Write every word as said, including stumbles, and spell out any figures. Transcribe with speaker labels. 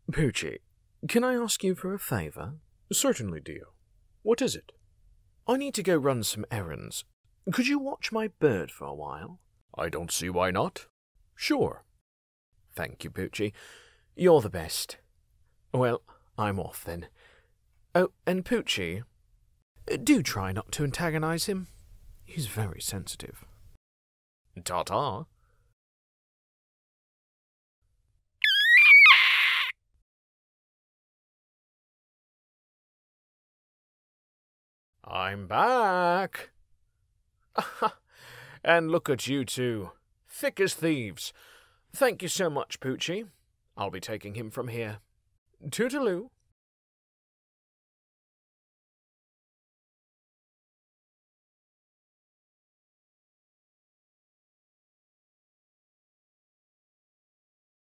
Speaker 1: Pucci, can I ask you for a favour? Certainly, Dio. What is it? I need to go run some errands. Could you watch my bird for a while? I don't see why not. Sure. Thank you, Pucci. You're the best. Well, I'm off then. Oh, and Pucci, do try not to antagonize him. He's very sensitive. Ta-ta. I'm back. And look at you two, thick as thieves. Thank you so much, Pucci. I'll be taking him from here. Toodaloo.